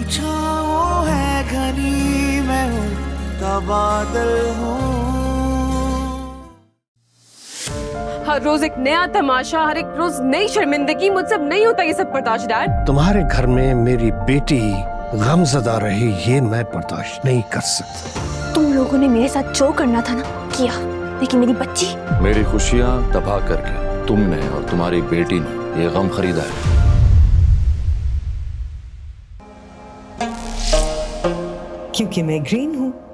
छाँव है घनी, मैं हूँ तबादल हूँ। हर रोज एक नया तमाशा, हर एक रोज नई शर्मिंदगी, मुझसे नहीं होता ये सब बर्दाश्त डैड। तुम्हारे घर में मेरी बेटी गमज़दा रही, ये मैं बर्दाश्त नहीं कर सकता। तुम लोगों ने मेरे साथ जो करना था ना किया, लेकिन मेरी बच्ची, मेरी खुशियाँ तबाह करके तुमने और तुम्हारी बेटी ने ये गम खरीदा है। क्योंकि मैं ग्रीन हूँ।